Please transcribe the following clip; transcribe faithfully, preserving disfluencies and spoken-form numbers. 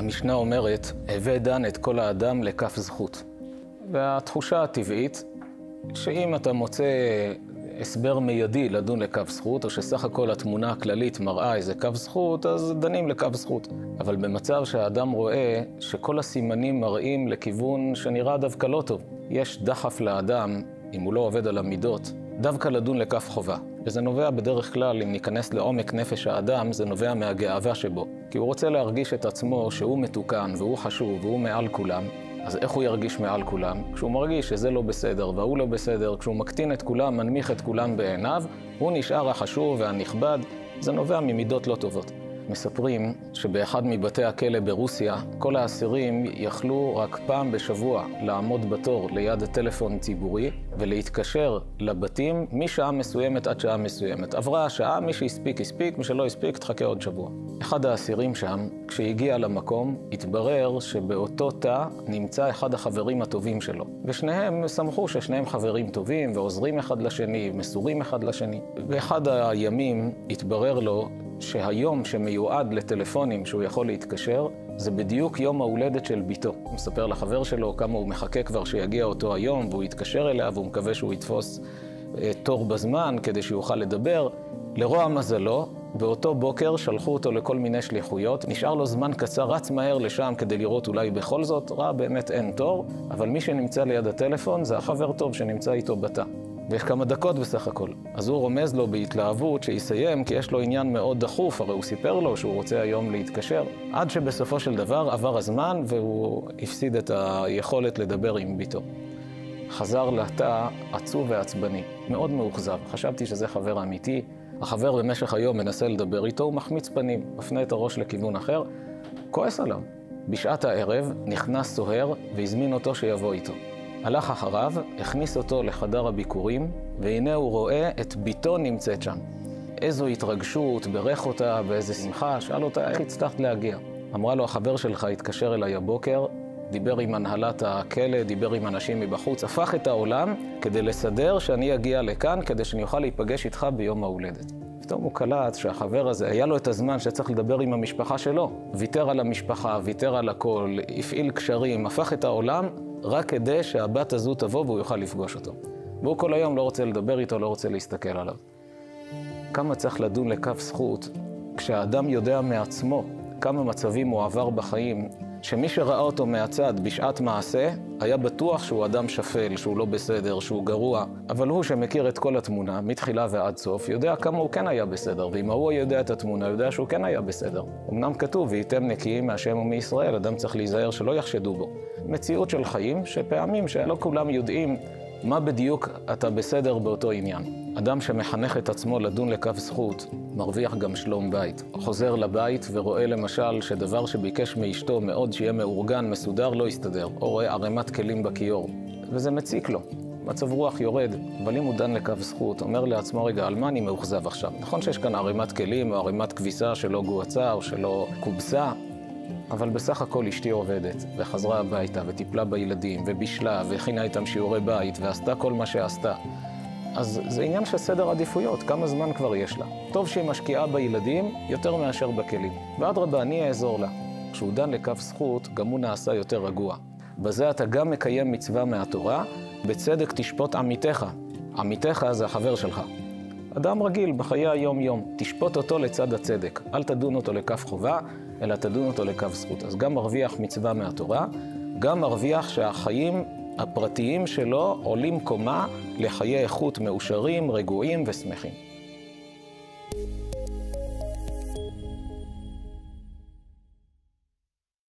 המשנה אומרת, הווה דן את כל האדם לכף זכות. והתחושה הטבעית, שאם אתה מוצא הסבר מיידי לדון לכף זכות, או שסך הכל התמונה הכללית מראה איזה כף זכות, אז דנים לכף זכות. אבל במצב שהאדם רואה שכל הסימנים מראים לכיוון שנראה דווקא לא טוב, יש דחף לאדם, אם הוא לא עובד על המידות, דווקא לדון לכף חובה. וזה נובע בדרך כלל, אם ניכנס לעומק נפש האדם, זה נובע מהגאווה שבו. כי הוא רוצה להרגיש את עצמו שהוא מתוקן והוא חשוב והוא מעל כולם. אז איך הוא ירגיש מעל כולם? כשהוא מרגיש שזה לא בסדר והוא לא בסדר, כשהוא מקטין את כולם, מנמיך את כולם בעיניו, הוא נשאר החשוב והנכבד. זה נובע ממידות לא טובות. מספרים שבאחד מבתי הכלא ברוסיה, כל האסירים יכלו רק פעם בשבוע לעמוד בתור ליד הטלפון ציבורי ולהתקשר לבתים משעה מסוימת עד שעה מסוימת. עברה השעה, מי שהספיק הספיק, מי שלא הספיק תחכה עוד שבוע. אחד האסירים שם, כשהגיע למקום, התברר שבאותו תא נמצא אחד החברים הטובים שלו. ושניהם שמחו ששניהם חברים טובים ועוזרים אחד לשני, מסורים אחד לשני. באחד הימים התברר לו שהיום שמיועד לטלפונים שהוא יכול להתקשר, זה בדיוק יום ההולדת של ביתו. הוא מספר לחבר שלו כמה הוא מחכה כבר שיגיע אותו היום, והוא יתקשר אליה, והוא מקווה שהוא יתפוס תור בזמן כדי שיוכל לדבר. לרוע מזלו, באותו בוקר שלחו אותו לכל מיני שליחויות, נשאר לו זמן קצר, רץ מהר לשם כדי לראות אולי בכל זאת, ראה באמת אין תור, אבל מי שנמצא ליד הטלפון זה החבר טוב שנמצא איתו בתא. ויש כמה דקות בסך הכל. אז הוא רומז לו בהתלהבות שיסיים, כי יש לו עניין מאוד דחוף, הרי הוא סיפר לו שהוא רוצה היום להתקשר. עד שבסופו של דבר עבר הזמן והוא הפסיד את היכולת לדבר עם ביתו. חזר לתא עצוב ועצבני, מאוד מאוכזב. חשבתי שזה חבר אמיתי. החבר במשך היום מנסה לדבר איתו, הוא מחמיץ פנים, מפנה את הראש לכיוון אחר, כועס עליו. בשעת הערב נכנס סוהר והזמין אותו שיבוא איתו. הלך אחריו, הכניס אותו לחדר הביקורים, והנה הוא רואה את ביתו נמצאת שם. איזו התרגשות, ברך אותה, באיזה שמחה, שאל אותה, איך הצלחת להגיע? אמרה לו, החבר שלך התקשר אליי הבוקר, דיבר עם הנהלת הכלא, דיבר עם אנשים מבחוץ, הפך את העולם כדי לסדר שאני אגיע לכאן, כדי שאני אוכל להיפגש איתך ביום ההולדת. פתאום הוא קלט שהחבר הזה, היה לו את הזמן שצריך לדבר עם המשפחה שלו. ויתר על המשפחה, ויתר על הכל, הפעיל קשרים, הפך את העולם, רק כדי שהבת הזו תבוא והוא יוכל לפגוש אותו. והוא כל היום לא רוצה לדבר איתו, לא רוצה להסתכל עליו. כמה צריך לדון לכף זכות, כשהאדם יודע מעצמו כמה מצבים הוא עבר בחיים, שמי שראה אותו מהצד בשעת מעשה, היה בטוח שהוא אדם שפל, שהוא לא בסדר, שהוא גרוע. אבל הוא שמכיר את כל התמונה, מתחילה ועד סוף, יודע כמה הוא כן היה בסדר. ואם הוא יודע את התמונה, יודע שהוא כן היה בסדר. אמנם כתוב, והייתם נקיים מהשם ומישראל, אדם צריך להיזהר שלא יחשדו בו. מציאות של חיים שפעמים שלא כולם יודעים מה בדיוק אתה בסדר באותו עניין. אדם שמחנך את עצמו לדון לכף זכות, מרוויח גם שלום בית. חוזר לבית ורואה למשל שדבר שביקש מאשתו מאוד שיהיה מאורגן, מסודר, לא יסתדר. או רואה ערימת כלים בכיור. וזה מציק לו. מצב רוח יורד. אבל אם הוא דן לכף זכות, אומר לעצמו, רגע, על מה אני מאוכזב עכשיו? נכון שיש כאן ערימת כלים או ערימת כביסה שלא גועצה או שלא קובסה, אבל בסך הכל אשתי עובדת, וחזרה הביתה, וטיפלה בילדים, ובישלה, והכינה איתם שיעורי בית, ועשתה כל מה שעשתה. אז זה עניין של סדר עדיפויות, כמה זמן כבר יש לה. טוב שהיא משקיעה בילדים יותר מאשר בכלים. ואדרבה, אני אעזור לה. כשהוא דן לכף זכות, גם הוא נעשה יותר רגוע. בזה אתה גם מקיים מצווה מהתורה, בצדק תשפוט עמיתך. עמיתך זה החבר שלך. אדם רגיל בחיי היום-יום, תשפוט אותו לצד הצדק. אל תדון אותו לכף חובה, אלא תדון אותו לכף זכות. אז גם מרוויח מצווה מהתורה, גם מרוויח שהחיים הפרטיים שלו עולים קומה לחיי איכות מאושרים, רגועים ושמחים.